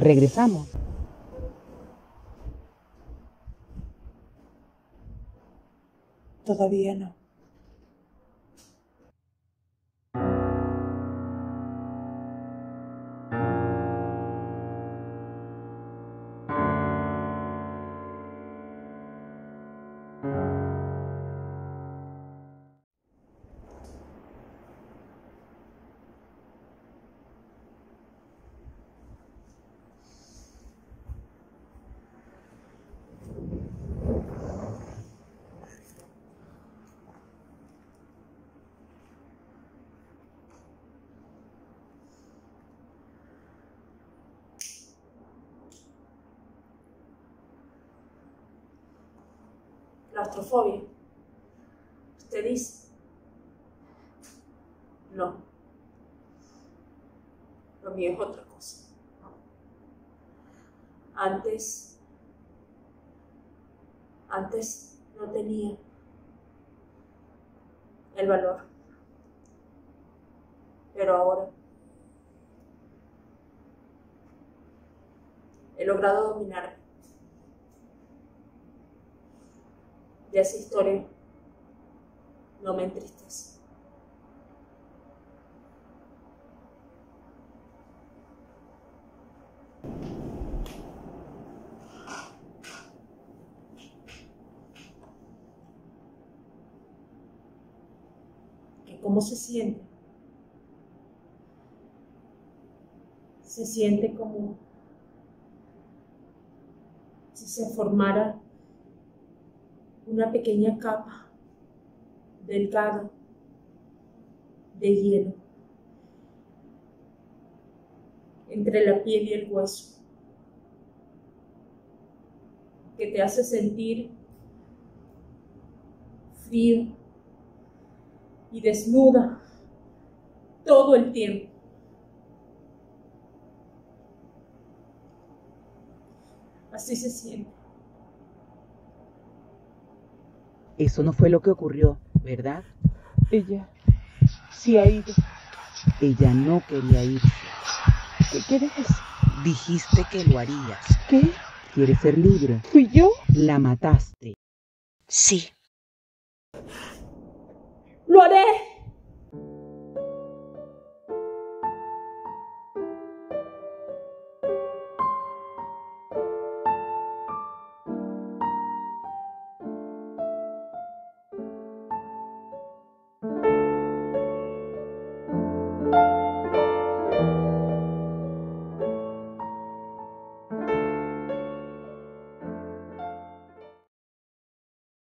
Regresamos. Todavía no. Claustrofobia. ¿Usted dice? No. Lo mío es otra cosa. Antes no tenía el valor. Pero ahora he logrado dominarme. Y esa historia no me entristece. ¿Cómo se siente? Se siente como si se formara una pequeña capa delgada de hielo entre la piel y el hueso, que te hace sentir frío y desnuda todo el tiempo. Así se siente. Eso no fue lo que ocurrió, ¿verdad? Ella sí ha ido. Ella no quería irse. ¿Qué quieres? Dijiste que lo harías. ¿Qué? ¿Quieres ser libre? ¿Fui yo? La mataste. Sí. ¡Lo haré!